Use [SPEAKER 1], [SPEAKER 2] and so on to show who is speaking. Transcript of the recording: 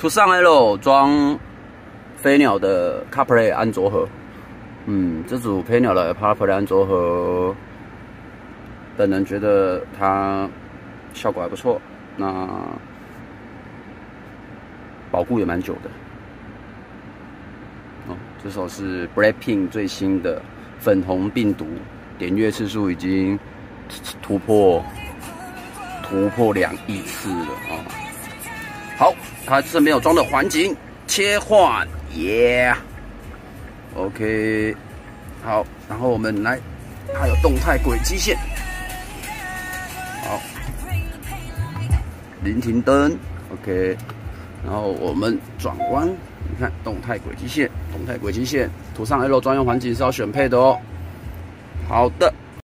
[SPEAKER 1] 途尚 L 装飞鸟的 CarPlay 安卓盒，这组飞鸟的 CarPlay 安卓盒，本人觉得它效果还不错，那保固也蛮久的。这首是 Blackpink 最新的粉红病毒，点阅次数已经突破2亿次了啊！好，它这边有装的环境切换，耶 ，OK， 好，然后我们来，还有动态轨迹线，好，临停灯 ，OK， 然后我们转弯，你看动态轨迹线，途尚 L 专用环境是要选配的哦。好的。